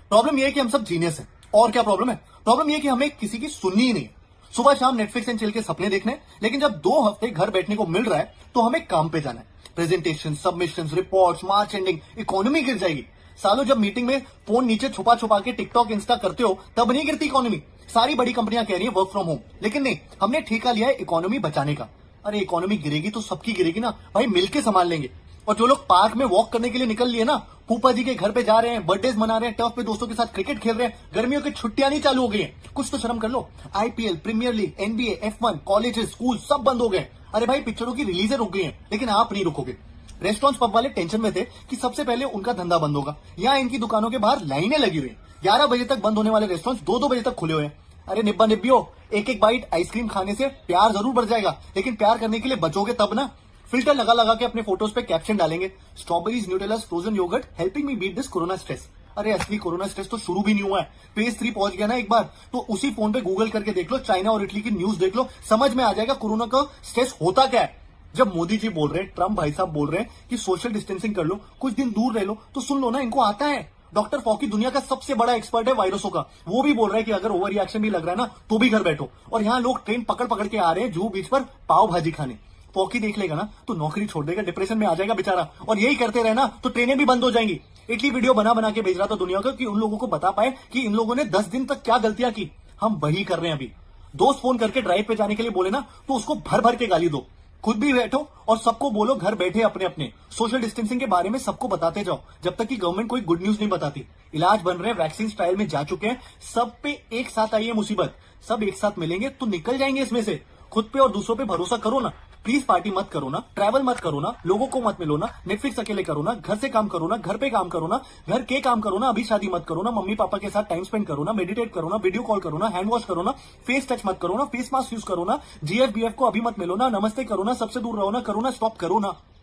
Problem यह है कि हम सब जीनियस हैं। और क्या प्रॉब्लम है? प्रॉब्लम यह कि हमें किसी की सुननी ही नहीं है। सुबह शाम नेटफ्लिक्स एंड चिल के सपने देखने, लेकिन जब 2 हफ्ते घर बैठने को मिल रहा है तो हमें काम पे जाना है। Presentation, submission, reports, March ending, economy गिर जाएगी। सालों जब मीटिंग में फोन नीचे छुपा छुपा के टिकटॉक इंस्टा करते हो तब नहीं गिरती इकोनॉमी। सारी बड़ी कंपनियां कह रही है वर्क फ्रॉम होम, लेकिन नहीं, हमने ठेका लिया है इकोनॉमी बचाने का। अरे इकोनॉमी गिरेगी तो सबकी गिरेगी ना भाई, मिलके संभाल लेंगे। और जो लोग पार्क में वॉक करने के लिए निकल लिए ना, फूफा जी के घर पे जा रहे हैं, बर्थडेज मना रहे हैं, टर्फ पे दोस्तों के साथ क्रिकेट खेल रहे हैं, गर्मियों की छुट्टियां नहीं चालू हो गई हैं, कुछ तो शर्म कर लो। IPL, premier league, NBA, F1, colleges, school सब बंद हो गए। अरे भाई पिक्चरों की रिलीजें रुक गई हैं, लेकिन आप नहीं रुकोगे। रेस्टोरेंट पब वाले टेंशन में थे कि सबसे पहले उनका धंधा बंद होगा। यहाँ इनकी दुकानों के बाहर लाइनें लगी हुई हैं। 11 बजे तक बंद होने वाले रेस्टोरेंट 2-2 बजे तक खुले हुए हैं। अरे निब्बा निब्बियो, एक एक बाइट आइसक्रीम खाने से प्यार जरूर बढ़ जाएगा, लेकिन प्यार करने के लिए बचोगे तब ना। फिल्टर लगा लगा के अपने फोटोज पे कैप्शन डालेंगे, strawberries, nutellas, frozen yogurt helping me beat this corona stress. अरे असली कोरोना स्ट्रेस तो शुरू भी नहीं हुआ है। फेज 3 पहुंच गया ना एक बार, तो उसी फोन पे गूगल करके देख लो, चाइना और इटली की न्यूज देख लो, समझ में आ जाएगा कोरोना का स्ट्रेस होता क्या है। जब मोदी जी बोल रहे हैं, ट्रम्प भाई साहब बोल रहे हैं कि सोशल डिस्टेंसिंग कर लो, कुछ दिन दूर रह लो, तो सुन लो ना, इनको आता है। डॉक्टर फॉकी दुनिया का सबसे बड़ा एक्सपर्ट है वायरसों का, वो भी बोल रहा है कि अगर ओवर रिएक्शन भी लग रहा है ना तो भी घर बैठो। और यहाँ लोग ट्रेन पकड़ पकड़ के आ रहे हैं जुहू बीच पर पाव भाजी खाने। फॉकी देख लेगा ना तो नौकरी छोड़ देगा, डिप्रेशन में आ जाएगा बेचारा। और यही करते रहे ना तो ट्रेनें भी बंद हो जाएंगी। इटली वीडियो बना बना के भेज रहा था दुनिया को कि उन लोगों को बता पाए कि इन लोगों ने 10 दिन तक क्या गलतियां की। हम वही कर रहे हैं अभी। दोस्त फोन करके ड्राइव पे जाने के लिए बोले ना तो उसको भर भर के गाली दो, खुद भी बैठो और सबको बोलो घर बैठे अपने अपने सोशल डिस्टेंसिंग के बारे में सबको बताते जाओ, जब तक कि गवर्नमेंट कोई गुड न्यूज नहीं बताती। इलाज बन रहे हैं, वैक्सीन ट्रायल में जा चुके हैं, सब पे एक साथ आई है मुसीबत, सब एक साथ मिलेंगे तो निकल जाएंगे इसमें से। खुद पे और दूसरों पे भरोसा करो ना। प्लीज पार्टी मत करो ना, ट्रैवल मत करो ना, लोगों को मत मिलो ना, नेटफ्लिक्स अकेले करो ना, घर से काम करो ना, घर पे काम करो ना, घर के काम करो ना, अभी शादी मत करो ना, मम्मी पापा के साथ टाइम स्पेंड करो ना, मेडिटेट करो ना, वीडियो कॉल करो ना, हैंड वॉश करो ना, फेस टच मत करो ना, फेस मास्क यूज करो ना, जीएफ बीएफ को अभी मत मिलो ना, नमस्ते करो ना, सबसे दूर रहो ना, करो ना, स्टॉप करो ना।